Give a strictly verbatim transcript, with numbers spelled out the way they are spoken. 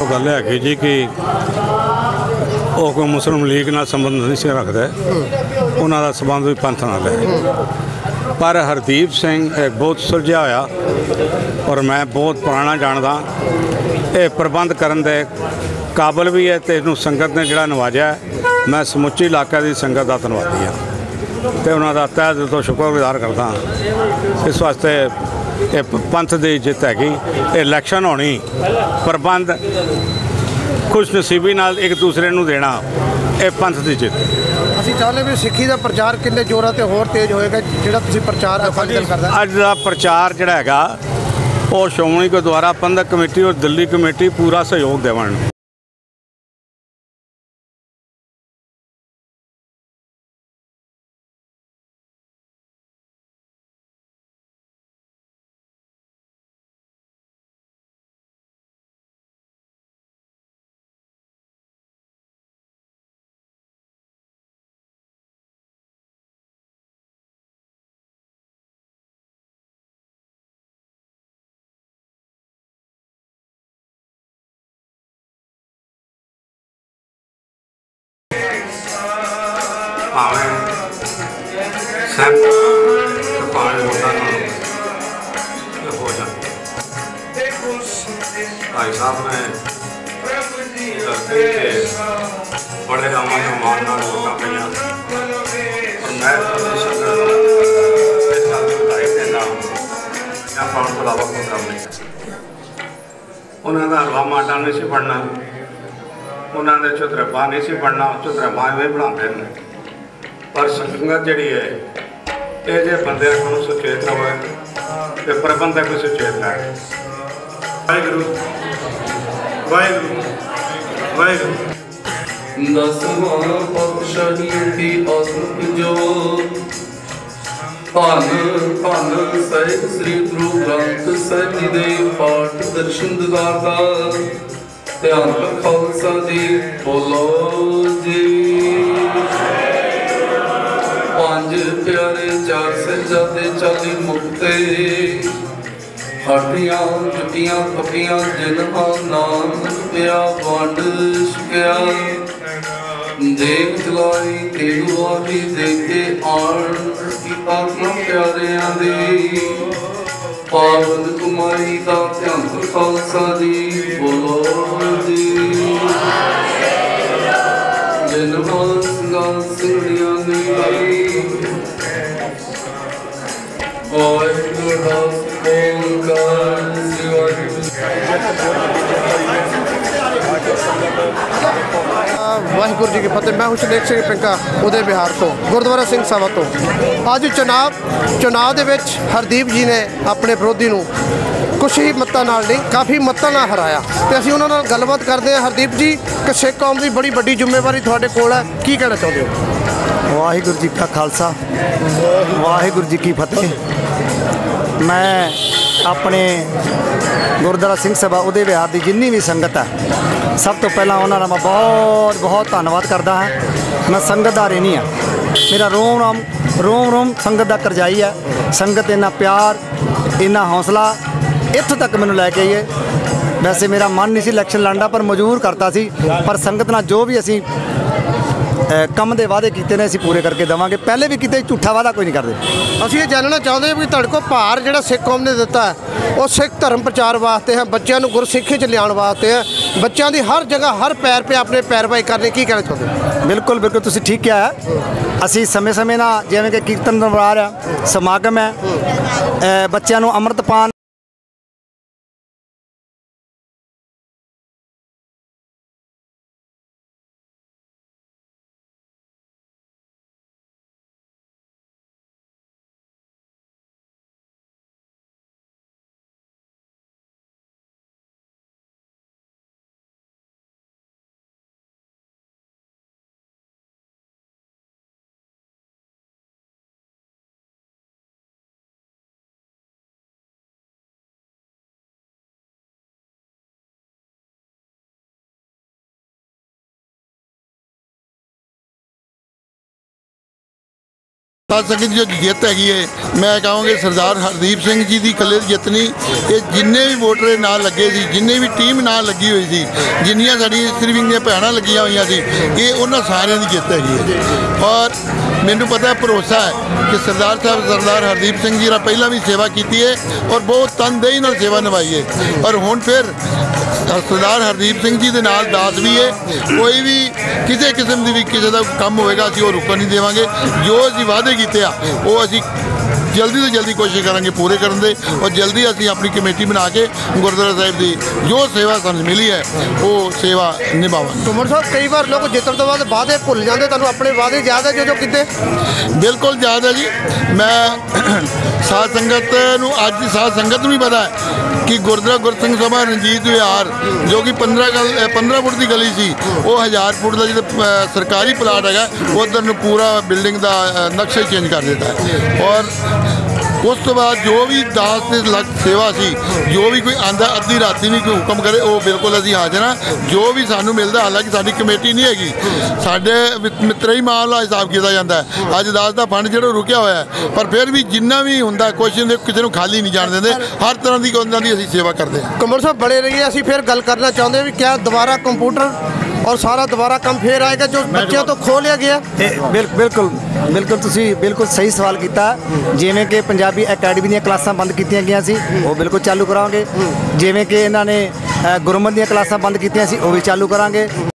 गल है जी कि वो कोई मुस्लिम लीग नाल संबंध नहीं से रखता, उन्हों का संबंध भी पंथ नाल है। पर हरदीप सिंह एक बहुत सुलझिया होया और मैं बहुत पुराना जानदा, ये प्रबंध करन दे काबिल भी है, तो इनू संगत ने जिहड़ा नवाजा है, मैं समुची इलाके की संगत का धन्नवादी हाँ, तो उन्हों का तह दिल तो शुक्रगुजार करदा हाँ। इस वास्ते ये पंथ की जित हैगी, इलैक्शन होनी, प्रबंध खुश नसीबी नाल एक दूसरे नू देना, ये पंथ की जित। ਅਸੀਂ ਚਾਹੁੰਦੇ ਵੀ सिक्खी का प्रचार किन्ने जोरां ते होर तेज होएगा, जिहड़ा तुसीं प्रचार अकाली दल करदा अज का प्रचार जिहड़ा हैगा वो श्रोमणी गुरुद्वारा प्रबंधक कमेटी और दिल्ली कमेटी पूरा सहयोग देवन। भाई साहब ने बड़े अमन मान वोटा पाई और मैं इस गल की बधाई देना, मैं पाने को अलावा कोई काम नहीं। उन्होंने हलवा माटा नहीं सी बनना, उन्होंने चौधरेपा नहीं सी बनना, चौधरेपा भी बनाते हैं, पर संगत जी है ये जे बंदे को सुचेत रहे तो प्रबंधक भी सुचेत रहे। वाहिगुरू वाहिगुरू वाहिगुरू। दसवां पातशाही की आत्मक जो धन धन ਸਾਹਿਬ श्री गुरु ग्रंथ ਸਾਹਿਬ जी दे पाठ दर्शन दिदारदा ध्यान खालसा जी बोलो जी। पांच प्यारे चार साहिबजादे चाली मुक्ते हटियां जुटियां पकियां जिन्हां नाम पिया वंड छकिया देख चलाई तेगवारी देखे आन की आत्मा प्यारियां दी पावन कुमारी का ध्यान खालसा जी बोलो जी। जिन्हां संगाल सिंगड़ियां ने वाहिगुरू जी की फतेह। मैं हुसनैन सिंह पिंका उदय बिहार तो गुरुद्वारा सिंह सभा तो अज चुनाव चुनाव दे विच हरदीप जी ने अपने विरोधी नूं कुछ ही मत्तां नाल नहीं काफ़ी मत्तां नाल हराया, तो असीं उन्हां नाल गलबात करते हैं। हरदीप जी कि सिख कौम की बड़ी वड्डी जिम्मेवारी तुहाडे कोल है, की कहना चाहुंदे हो? वाहिगुरू जी का खालसा वाहिगुरू जी की फतेह। मैं अपने गुरुद्वारा सिंह सभा उदय विहार की जिन्नी भी संगत है, सब तो पहला उन्होंने मैं बहुत बहुत धन्यवाद करता हाँ। मैं संगत का रेनी हाँ, मेरा रोम रोम रोम रोम संगत का करजाई है। संगत इन्ना प्यार इन्ना हौसला इत्थों तक मैनू लैके आई है। वैसे मेरा मन नहीं सी इलैक्शन लड़ना, पर मजबूर करता सी, पर संगत नाल जो भी असी ਕੰਮ ਦੇ ਵਾਅਦੇ ਕੀਤੇ ਨੇ ਅਸੀਂ ਪੂਰੇ ਕਰਕੇ ਦੇਵਾਂਗੇ। ਪਹਿਲੇ ਵੀ ਕਿਤੇ ਝੂਠਾ ਵਾਅਦਾ ਕੋਈ ਨਹੀਂ ਕਰਦੇ। ਅਸੀਂ ਇਹ ਜਾਣਨਾ ਚਾਹੁੰਦੇ ਹਾਂ ਵੀ ਤੁਹਾਡੇ ਕੋਲ ਭਾਰ ਜਿਹੜਾ ਸਿੱਖ ਕੌਮ ਨੇ ਦਿੱਤਾ ਹੈ ਉਹ ਸਿੱਖ ਧਰਮ ਪ੍ਰਚਾਰ ਵਾਸਤੇ ਹੈ, ਬੱਚਿਆਂ ਨੂੰ ਗੁਰਸਿੱਖੀ 'ਚ ਲਿਆਉਣ ਵਾਸਤੇ ਹੈ, ਬੱਚਿਆਂ ਦੀ ਹਰ ਜਗ੍ਹਾ ਹਰ ਪੈਰ 'ਤੇ ਆਪਣੇ ਪੈਰਵਾਈ ਕਰਨੀ, ਕੀ ਕਹਿਣਾ ਚਾਹੁੰਦੇ ਹੋ? ਬਿਲਕੁਲ ਬਿਲਕੁਲ ਤੁਸੀਂ ਠੀਕ ਕਿਹਾ ਹੈ। ਅਸੀਂ ਸਮੇਂ ਸਮੇਂ ਨਾਲ ਜਿਵੇਂ ਕਿ ਕੀਰਤਨ ਦਰਬਾਰ ਆ, ਸਮਾਗਮ ਹੈ, ਬੱਚਿਆਂ ਨੂੰ ਅੰਮ੍ਰਿਤ ਪਾਨ ਸਾਧ ਸੰਗਤ ਜੋ ਜਿੱਤ ਹੈਗੀ ਹੈ, ਮੈਂ ਕਹਾਂਗੇ ਸਰਦਾਰ ਹਰਦੀਪ ਸਿੰਘ ਜੀ ਦੀ ਇਕੱਲੇ ਦੀ ਜਿੱਤ ਨਹੀਂ, ਇਹ ਜਿੰਨੇ ਵੀ ਵੋਟਰ ਨਾਲ ਲੱਗੇ ਸੀ, ਜਿੰਨੇ ਵੀ ਟੀਮ ਨਾਲ ਲੱਗੀ ਹੋਈ ਸੀ, ਜਿੰਨੀਆਂ ਸਾਡੀ ਇਸਤਰੀ ਵਿੰਗ ਦੀਆਂ ਭੈਣਾਂ ਲੱਗੀਆਂ ਹੋਈਆਂ ਸੀ, ਇਹ ਉਹਨਾਂ ਸਾਰਿਆਂ ਦੀ ਜਿੱਤ ਹੈਗੀ ਹੈ। ਔਰ ਮੈਨੂੰ ਪਤਾ ਭਰੋਸਾ ਹੈ ਕਿ ਸਰਦਾਰ ਸਾਹਿਬ ਸਰਦਾਰ ਹਰਦੀਪ ਸਿੰਘ ਜੀ ਨਾਲ ਪਹਿਲਾਂ ਵੀ ਸੇਵਾ ਕੀਤੀ ਹੈ ਔਰ ਬਹੁਤ ਤਨਦੇਹੀ ਨਾਲ ਸੇਵਾ ਨਿਭਾਈ ਹੈ। ਔਰ ਹੁਣ ਫਿਰ ਸਰਦਾਰ ਹਰਦੀਪ ਸਿੰਘ ਜੀ ਦੇ ਨਾਲ ਦਾਸ ਵੀ ਹੈ। ਕੋਈ ਵੀ ਕਿਸੇ ਕਿਸਮ ਦੀ ਵੀ ਕਿਸੇ ਦਾ ਕੰਮ ਹੋਏਗਾ ਅਸੀਂ ਉਹ ਰੁਕਣ ਨਹੀਂ ਦੇਵਾਂਗੇ। ਜੋ ਅਸੀਂ ਵਾਅਦੇ ਕੀਤੇ ਆ ਉਹ ਅਸੀਂ ਜਲਦੀ ਤੋਂ ਜਲਦੀ ਕੋਸ਼ਿਸ਼ ਕਰਾਂਗੇ ਪੂਰੇ ਕਰਨ ਦੇ, ਔਰ ਜਲਦੀ ਅਸੀਂ ਆਪਣੀ ਕਮੇਟੀ ਬਣਾ ਕੇ ਗੁਰਦੁਆਰਾ ਸਾਹਿਬ ਦੀ ਜੋ ਸੇਵਾ ਸਾਨੂੰ ਮਿਲੀ ਹੈ ਉਹ ਸੇਵਾ ਨਿਭਾਵਾਂਗੇ। ਘੁੰਮਣ ਸਾਹਿਬ, ਕਈ ਵਾਰ ਲੋਕ ਜਿੱਤਣ ਤੋਂ ਬਾਅਦ ਵਾਅਦੇ ਭੁੱਲ ਜਾਂਦੇ, ਤੁਹਾਨੂੰ ਆਪਣੇ ਵਾਅਦੇ ਯਾਦ ਹੈ ਜੋ ਜੋ ਕੀਤੇ? ਬਿਲਕੁਲ ਯਾਦ ਹੈ ਜੀ। ਮੈਂ ਸਾਧ ਸੰਗਤ ਨੂੰ ਅੱਜ ਸਾਧ ਸੰਗਤ ਨੂੰ ਵੀ ਪਤਾ ਹੈ ਕਿ ਗੁਰਦੁਆਰਾ ਗੁਰਸਿੰਘ ਸਭਾ ਰਣਜੀਤ ਵਿਹਾਰ ਜੋ ਕਿ ਪੰਦਰਾਂ ਗਲ ਪੰਦਰਾਂ ਫੁੱਟ ਦੀ ਗਲੀ ਸੀ, ਉਹ ਹਜ਼ਾਰ ਫੁੱਟ ਦਾ ਜਿਹੜਾ ਸਰਕਾਰੀ ਪਲਾਟ ਹੈਗਾ ਉਧਰ ਨੂੰ ਪੂਰਾ ਬਿਲਡਿੰਗ ਦਾ ਨਕਸ਼ਾ ਚੇਂਜ ਕਰ ਦਿੱਤਾ ਹੈ। ਔਰ ਉਸ ਤੋਂ ਬਾਅਦ ਜੋ ਵੀ ਦਾਸ ਦੇ ਲੱਗ ਸੇਵਾ ਸੀ, ਜੋ ਵੀ ਕੋਈ ਆਂਦਾ ਅੱਧੀ ਰਾਤੀ ਵੀ ਕੋਈ ਹੁਕਮ ਕਰੇ ਉਹ ਬਿਲਕੁਲ ਅਸੀਂ ਹਾਜ਼ਰ ਹਾਂ। ਜੋ ਵੀ ਸਾਨੂੰ ਮਿਲਦਾ, ਹਾਲਾਂਕਿ ਸਾਡੀ ਕਮੇਟੀ ਨਹੀਂ ਹੈਗੀ, ਸਾਡੇ ਮਿੱਤਰੀ ਮਾਲ ਦਾ ਹਿਸਾਬ ਕੀਤਾ ਜਾਂਦਾ ਹੈ। ਅੱਜ ਦਾਸ ਦਾ ਫੰਡ ਜਿਹੜਾ ਰੁਕਿਆ ਹੋਇਆ ਹੈ, ਪਰ ਫਿਰ ਵੀ ਜਿੰਨਾ ਵੀ ਹੁੰਦਾ ਕੋਸ਼ਿਸ਼ ਕਿਸੇ ਨੂੰ ਖਾਲੀ ਨਹੀਂ ਜਾਣ ਦਿੰਦੇ। ਹਰ ਤਰ੍ਹਾਂ ਦੀ ਉਹਨਾਂ ਦੀ ਅਸੀਂ ਸੇਵਾ ਕਰਦੇ ਹਾਂ। ਘੁੰਮਣ ਸਾਹਿਬ ਬੜੇ ਰਹੀਏ, ਅਸੀਂ ਫਿਰ ਗੱਲ ਕਰਨਾ ਚਾਹੁੰਦੇ ਵੀ ਕਿਆ ਦੁਬਾਰਾ ਕੰਪਿਊਟਰ ਔਰ ਸਾਰਾ ਦੁਬਾਰਾ ਕੰਮ ਫੇਰ ਆਏਗਾ ਜੋ ਬੱਚਿਆਂ ਤੋਂ ਖੋਹ ਲਿਆ ਗਿਆ? ਬਿਲਕੁਲ ਬਿਲਕੁਲ ਤੁਸੀਂ ਬਿਲਕੁਲ ਸਹੀ ਸਵਾਲ ਕੀਤਾ। ਜਿਵੇਂ ਕਿ ਪੰਜਾਬੀ ਅਕੈਡਮੀ ਦੀਆਂ ਕਲਾਸਾਂ ਬੰਦ ਕੀਤੀਆਂ ਗਈਆਂ ਸੀ, ਉਹ ਬਿਲਕੁਲ ਚਾਲੂ ਕਰਾਂਗੇ। ਜਿਵੇਂ ਕਿ ਇਹਨਾਂ ਨੇ ਗੁਰਮਤਿ ਦੀਆਂ ਕਲਾਸਾਂ ਬੰਦ ਕੀਤੀਆਂ ਸੀ, ਉਹ ਵੀ ਚਾਲੂ ਕਰਾਂਗੇ।